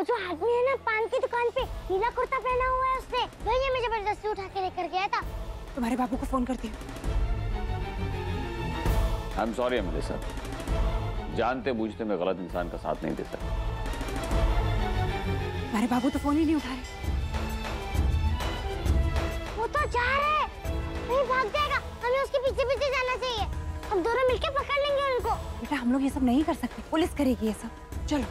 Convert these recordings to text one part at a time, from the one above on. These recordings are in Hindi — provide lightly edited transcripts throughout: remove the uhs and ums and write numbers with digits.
जो आदमी है ना पान की दुकान पे, नीला कुर्ता पहना हुआ है उसने, वही हमें जबरदस्ती उठा के लेकर गया था। तुम्हारे बाबू को फोन करती हूँ। I am sorry MLA sir, जानते बूझते मैं गलत इंसान का साथ नहीं दे सकता। तुम्हारे बाबू तो फोन ही नहीं उठा रहे। वो तो जा रहे हैं, कहीं भाग जाएगा, हमें उसके पीछे पीछे जाना चाहिए। हम दोनों मिलकर पकड़ लेंगे उनको। बेटा हम लोग ये सब नहीं कर सकते, पुलिस करेगी ये सब। चलो।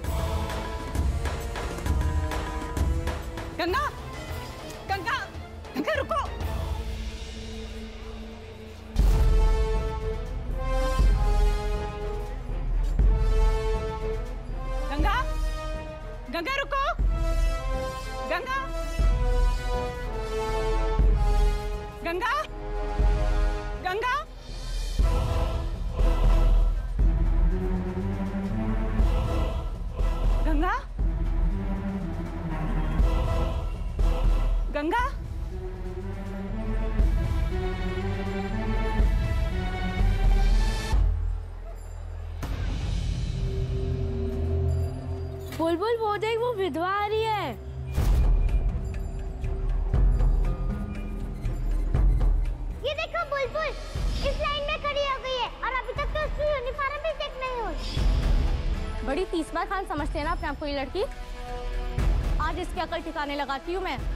गंगा, गंगा, गंगा रुको। गंगा, गंगा रुको। गंगा, गंगा, गंगा। गंगा, गंगा, बुलबुल वो देख, वो विधवा आ रही है। ये देखो बुलबुल इस लाइन में खड़ी हो गई है और अभी तक तो उसकी यूनिफॉर्म भी चेक नहीं हुई। बड़ी तीसरा खान समझते हैं ना अपने आप को ये लड़की। आज इसकी अकल ठिकाने लगाती हूँ मैं।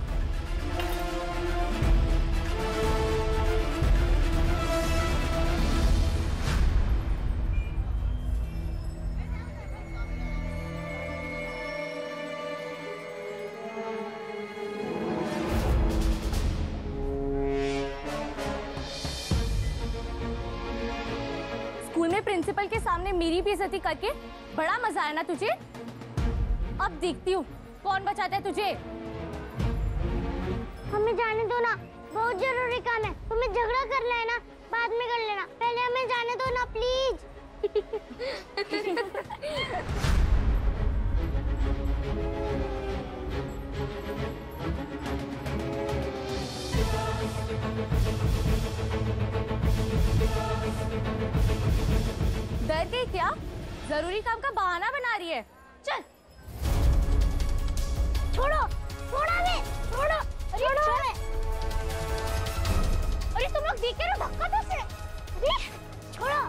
स्कूल में प्रिंसिपल के सामने मेरी बेइज्जती करके बड़ा मजा आया ना तुझे? अब देखती हूँ कौन बचाता है तुझे। हमें जाने दो ना, बहुत जरूरी काम है। तुम्हें झगड़ा करना है ना, बाद में कर लेना, पहले हमें जाने दो ना प्लीज। डर गई क्या? जरूरी काम का बहाना बना रही है। चल छोड़ो, छोड़ो हमें, छोड़ो, छोड़ो हमें। अरे तुम लोग देख रहे हो धक्का कैसे? छोड़ो।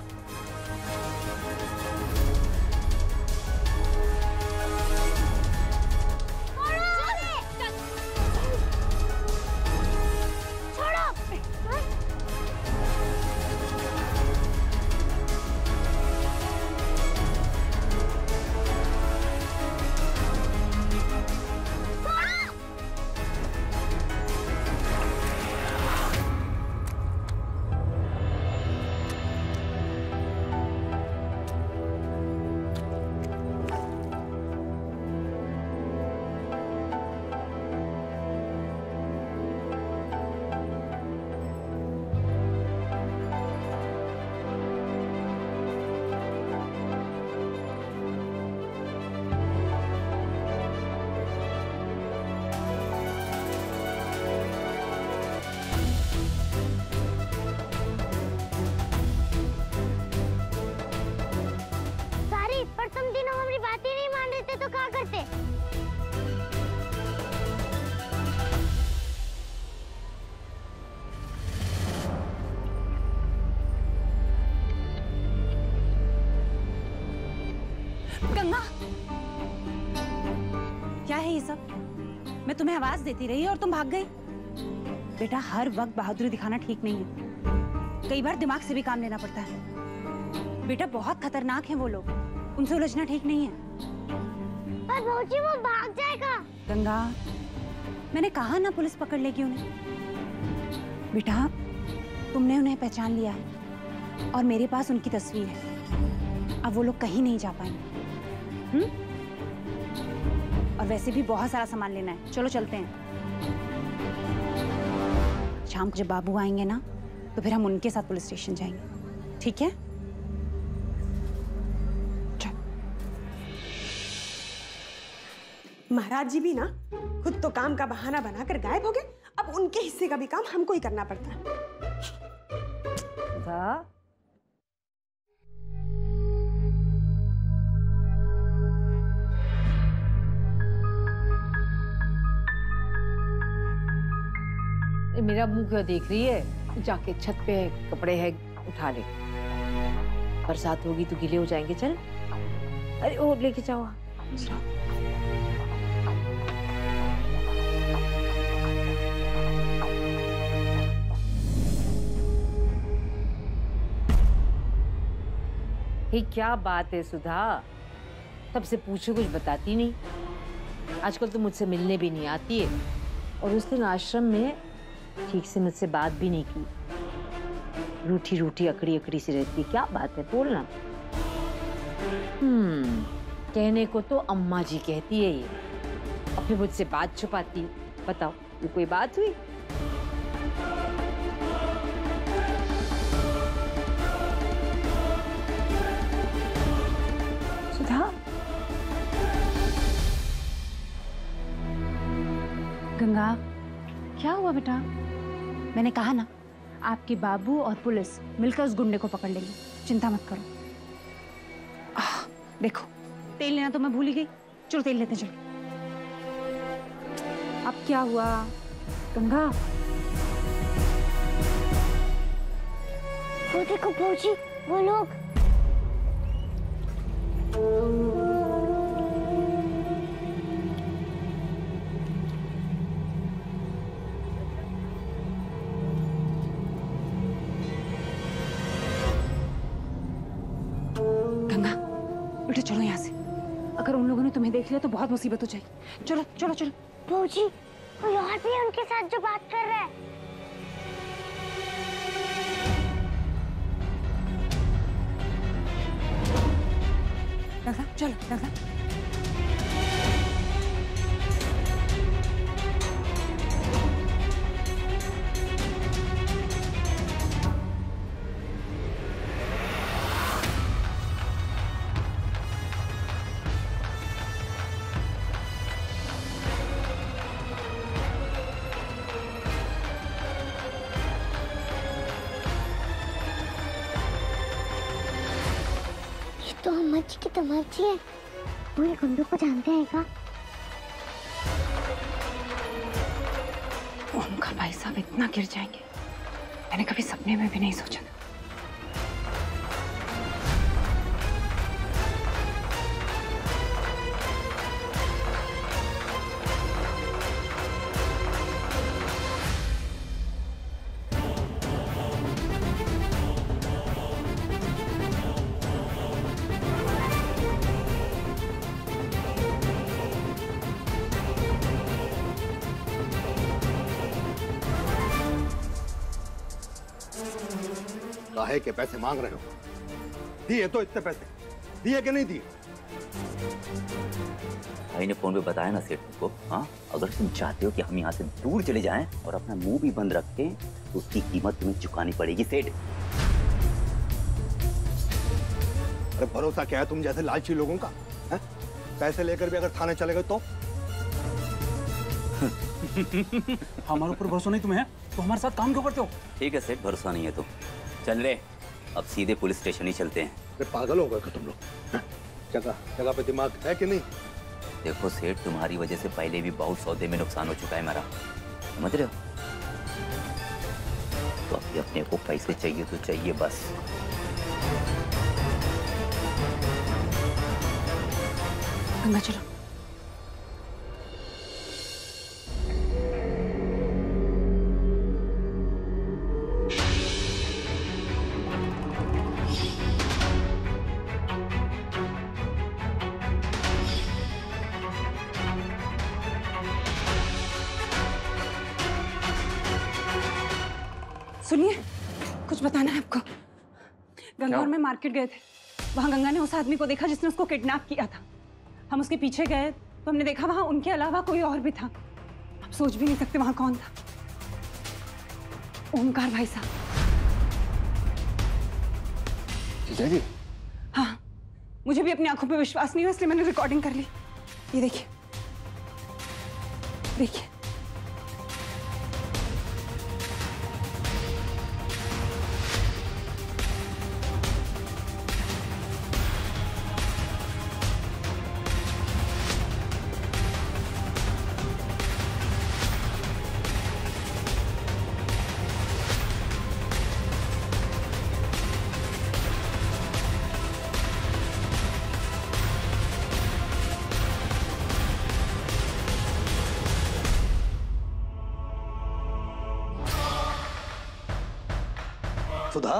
गंगा, क्या है ये सब? मैं तुम्हें आवाज देती रही और तुम भाग गई। बेटा हर वक्त बहादुरी दिखाना ठीक नहीं है, कई बार दिमाग से भी काम लेना पड़ता है। बेटा बहुत खतरनाक हैं वो लोग, उनसे उलझना ठीक नहीं है। पर भौजी वो भाग जाएगा। गंगा, मैंने कहा ना पुलिस पकड़ लेगी उन्हें। बेटा तुमने उन्हें पहचान लिया है और मेरे पास उनकी तस्वीर है। अब वो लोग कहीं नहीं जा पाएंगे। और वैसे भी बहुत सारा सामान लेना है, चलो चलते हैं। शाम को जब बाबू आएंगे ना तो फिर हम उनके साथ पुलिस स्टेशन जाएंगे, ठीक है? चल। महाराज जी भी ना खुद तो काम का बहाना बनाकर गायब हो गए, अब उनके हिस्से का भी काम हमको ही करना पड़ता है। तो मेरा मुंह क्यों देख रही है? जाके छत पे कपड़े है, उठा ले। बरसात होगी तो गीले हो जाएंगे। चल, अरे वो लेके जाओ। ये क्या बात है सुधा, सबसे पूछो कुछ बताती नहीं। आजकल तो मुझसे मिलने भी नहीं आती है, और उस दिन आश्रम में ठीक से मुझसे बात भी नहीं की। रूठी रूठी अकड़ी अकड़ी सी रहती। क्या बात है, बोलना। कहने को तो अम्मा जी कहती है ये, और फिर मुझसे बात छुपाती है। बताओ, ये कोई बात हुई? सुधा, गंगा, क्या हुआ बेटा? मैंने कहा ना, आपके बाबू और पुलिस मिलकर उस गुंडे को पकड़ लेंगे, चिंता मत करो। देखो, तेल लेना तो मैं भूल ही गई। चलो तेल लेते चलो। अब क्या हुआ गंगा? वो देखो भौजी, वो लोग। बेटा चलो यहाँ से, अगर उन लोगों ने तुम्हें देख लिया तो बहुत मुसीबत हो जाएगी। चलो चलो चलो। भौजी, कोई और भी है उनके साथ जो बात कर रहा है। गंगा चलो, गंगा। तो अम्माजी की तमाची है। पूरे गुंडों को जानते हैं क्या? ओमकार भाई साहब इतना गिर जाएंगे, मैंने कभी सपने में भी नहीं सोचा था। काहे के पैसे मांग रहे हो? दिए तो इतने पैसे, दिए कि नहीं दिए? भाई ने फोन पे बताया ना सेठ को। हाँ, अगर तुम चाहते हो कि हम यहाँ से दूर चले जाएं और अपना मुंह भी बंद रखें तो उसकी कीमत तुम्हें चुकानी पड़ेगी सेठ। अरे भरोसा क्या है तुम जैसे लालची लोगों का? है? पैसे लेकर भी अगर थाने चले गए तो? हमारे ऊपर भरोसा नहीं तुम्हें तो हमारे साथ काम क्यों करते हो? ठीक है सेठ, भरोसा नहीं है तो चल रहे, अब सीधे पुलिस स्टेशन ही चलते हैं। अरे पागल हो गए क्या तुम लोग? जगह जगह पे दिमाग है कि नहीं? देखो सेठ, तुम्हारी वजह से पहले भी बहुत सौदे में नुकसान हो चुका है मेरा, समझ रहे हो? तो अभी अपने को पैसे चाहिए तो चाहिए बस। गंगा चलो। सुनिए, कुछ बताना है आपको। गंगा और मैं मार्केट गए थे, वहां गंगा ने उस आदमी को देखा जिसने उसको किडनैप किया था। हम उसके पीछे गए तो हमने देखा वहां उनके अलावा कोई और भी था। आप सोच भी नहीं सकते वहां कौन था। ओमकार भाई साहब। जी? हाँ, मुझे भी अपनी आंखों पे विश्वास नहीं हुआ, इसलिए मैंने रिकॉर्डिंग कर ली। ये देखिए, देखिए। सुधा,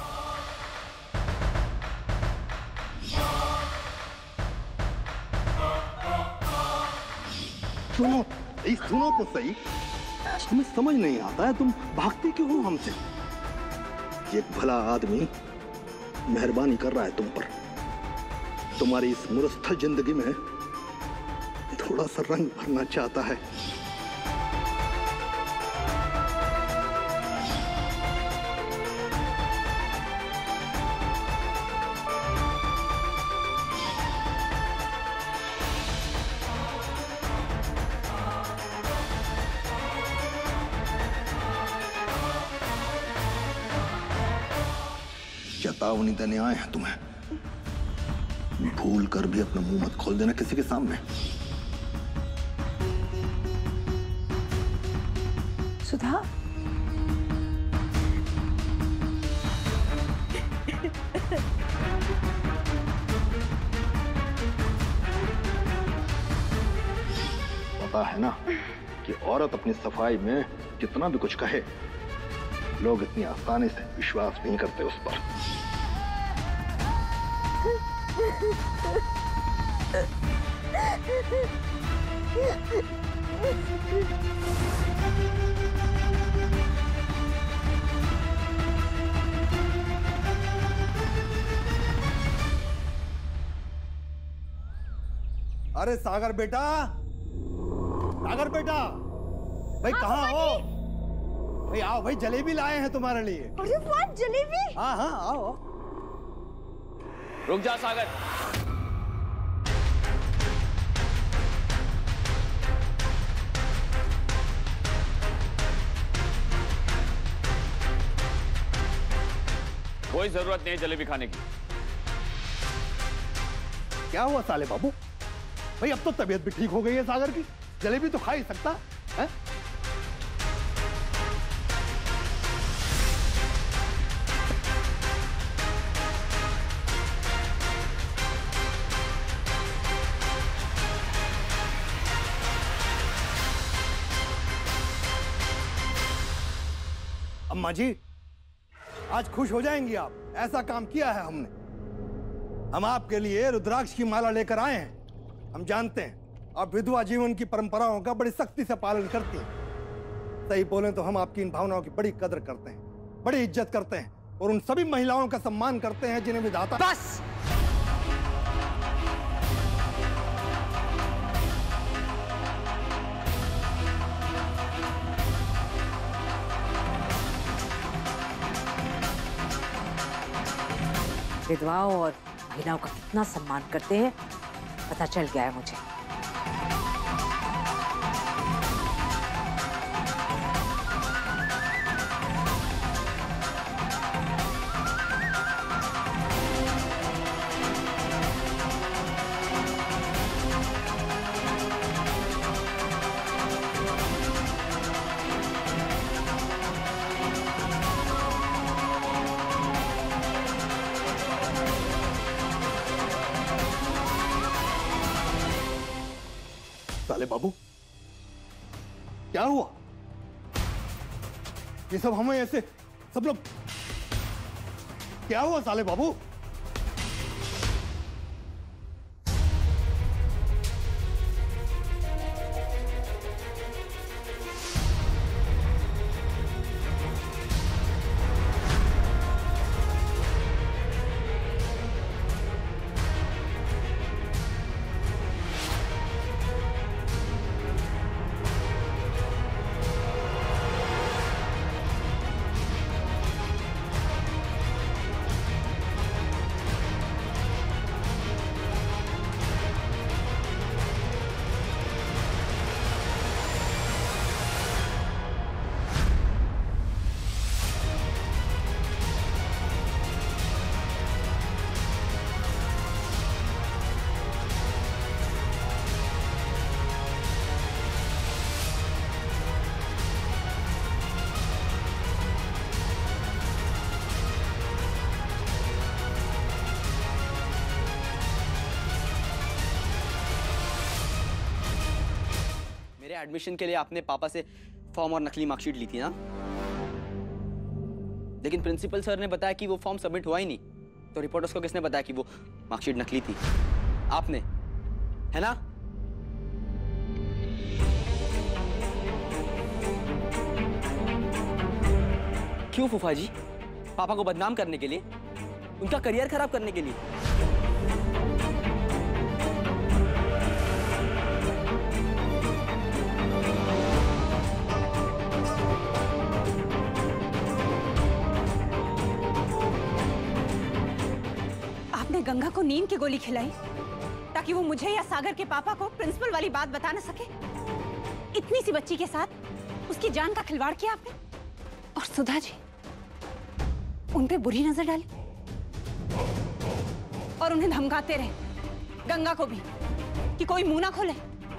सुनो, सुनो तो सही। तुम्हें समझ नहीं आता है, तुम भागते क्यों हो हमसे? एक भला आदमी मेहरबानी कर रहा है तुम पर। तुम्हारी इस मुरस्था जिंदगी में थोड़ा सा रंग भरना चाहता है। चेतावनी देने आए हैं तुम्हें। भूल कर भी अपना मुंह मत खोल देना किसी के सामने। सुधा, पता है ना कि औरत अपनी सफाई में कितना भी कुछ कहे, लोग इतनी आसानी से विश्वास नहीं करते उस पर। अरे सागर बेटा, सागर बेटा, भाई कहाँ हो? भाई आओ भाई, जलेबी लाए हैं तुम्हारे लिए। अरे वाह, जलेबी! हाँ हाँ आओ। रुक जा सागर। कोई जरूरत नहीं है जलेबी खाने की। क्या हुआ साले बाबू? भाई अब तो तबीयत भी ठीक हो गई है सागर की, जलेबी तो खा ही सकता है। अम्मा जी, आज खुश हो जाएंगी आप, ऐसा काम किया है हमने। हम आपके लिए रुद्राक्ष की माला लेकर आए हैं। हम जानते हैं आप विधवा जीवन की परंपराओं का बड़ी सख्ती से पालन करती हैं। सही बोलें तो हम आपकी इन भावनाओं की बड़ी कदर करते हैं, बड़ी इज्जत करते हैं और उन सभी महिलाओं का सम्मान करते हैं जिन्हें विधाता। बस! विधवाओं और महिलाओं का कितना सम्मान करते हैं पता चल गया है मुझे। साले बाबू, क्या हुआ? ये सब हमें ऐसे सब लोग, क्या हुआ साले बाबू? एडमिशन के लिए आपने पापा से फॉर्म और नकली मार्कशीट ली थी ना? लेकिन प्रिंसिपल सर ने बताया कि वो फॉर्म सबमिट हुआ ही नहीं। तो रिपोर्टर्स को किसने बताया कि वो मार्कशीट नकली थी? आपने, है ना? क्यों फूफा जी? पापा को बदनाम करने के लिए? उनका करियर खराब करने के लिए? आपने गंगा को नींद की गोली खिलाई ताकि वो मुझे या सागर के पापा को प्रिंसिपल वाली बात बता न सके। इतनी सी बच्ची के साथ उसकी जान का खिलवाड़ किया आपने। और सुधा जी, उन पे बुरी नजर डाली और उन्हें धमकाते रहे, गंगा को भी, कि कोई मुंह ना खोले।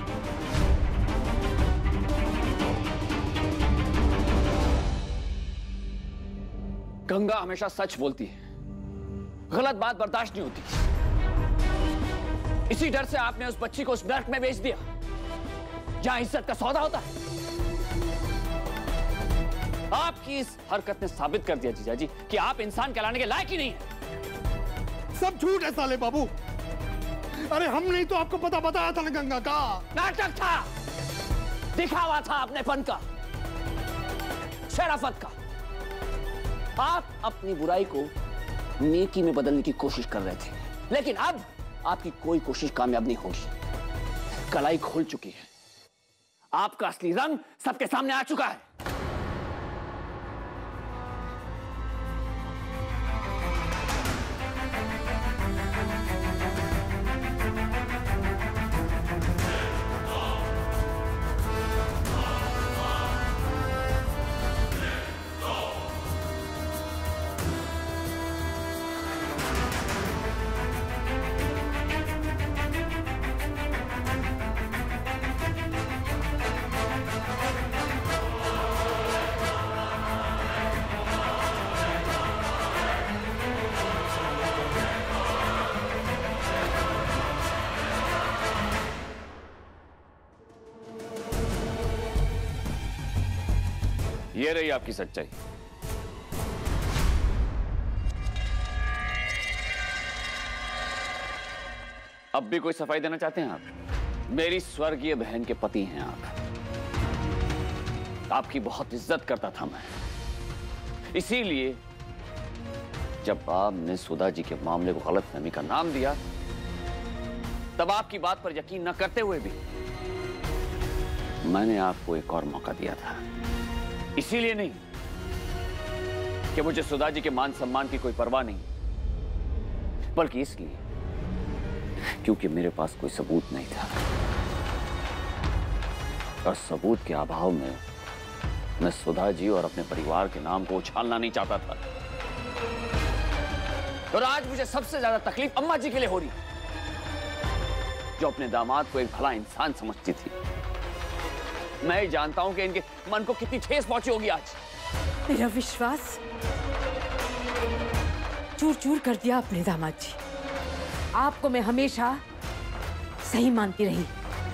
गंगा हमेशा सच बोलती है, गलत बात बर्दाश्त नहीं होती। इसी डर से आपने उस बच्ची को उस नर्क में बेच दिया जहां इज्जत का सौदा होता है। आपकी इस हरकत ने साबित कर दिया जीजा जी कि आप इंसान कहलाने के लायक ही नहीं है। सब झूठ है साले बाबू। अरे हम नहीं तो आपको पता बताया था ना गंगा का। नाटक था, दिखावा था अपनेपन का, शराफत का। आप अपनी बुराई को नेकी में बदलने की कोशिश कर रहे थे, लेकिन अब आपकी कोई कोशिश कामयाब नहीं होगी। कलाई खुल चुकी है, आपका असली रंग सबके सामने आ चुका है। ये रही आपकी सच्चाई। अब भी कोई सफाई देना चाहते हैं आप? मेरी स्वर्गीय बहन के पति हैं आप। आपकी बहुत इज्जत करता था मैं, इसीलिए जब आपने सुधा जी के मामले को गलतफहमी का नाम दिया, तब आपकी बात पर यकीन न करते हुए भी मैंने आपको एक और मौका दिया था। इसीलिए नहीं कि मुझे सुधा जी के मान सम्मान की कोई परवाह नहीं, बल्कि इसलिए क्योंकि मेरे पास कोई सबूत नहीं था, और सबूत के अभाव में मैं सुधा जी और अपने परिवार के नाम को उछालना नहीं चाहता था। और आज मुझे सबसे ज्यादा तकलीफ अम्मा जी के लिए हो रही, जो अपने दामाद को एक भला इंसान समझती थी। मैं ही जानता हूं कि इनके मन को कितनी ठेस पहुंची होगी आज। मेरा विश्वास चूर चूर कर दिया आपने दामाद जी। आपको मैं हमेशा सही मानती रही,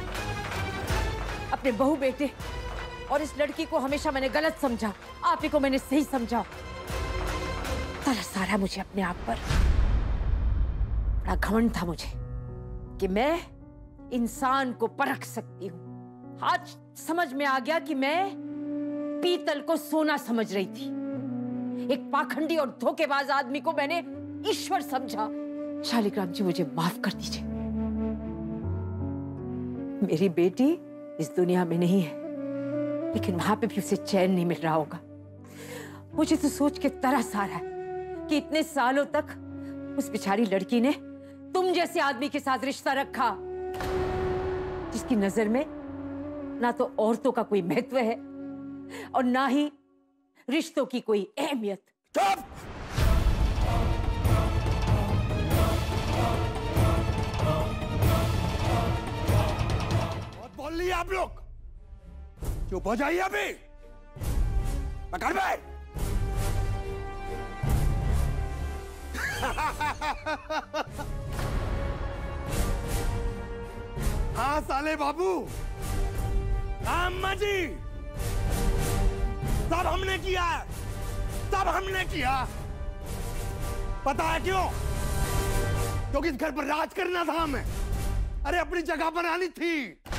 अपने बहू बेटे और इस लड़की को हमेशा मैंने गलत समझा, आप ही को मैंने सही समझा। तरस आ रहा मुझे अपने आप पर, बड़ा घमंड था मुझे कि मैं इंसान को परख सकती हूँ। आज समझ में आ गया कि मैं पीतल को सोना समझ रही थी। एक पाखंडी और धोखेबाज आदमी को मैंने ईश्वर समझा। शालिग्राम जी, मुझे माफ कर दीजिए। मेरी बेटी इस दुनिया में नहीं है, लेकिन वहां पे भी उसे चैन नहीं मिल रहा होगा। मुझे तो सोच के तरस आ रहा है कि इतने सालों तक उस बेचारी लड़की ने तुम जैसे आदमी के साथ रिश्ता रखा, जिसकी नजर में ना तो औरतों का कोई महत्व है और ना ही रिश्तों की कोई अहमियत। चुप! बहुत बोल लिए आप लोग, चुप हो जाइए अभी। पकड़ में। हाँ साले बाबू, हाँ अम्मा जी, सब हमने किया है। सब हमने किया। पता है क्यों? क्योंकि इस घर पर राज करना था हमें। अरे अपनी जगह बनानी थी।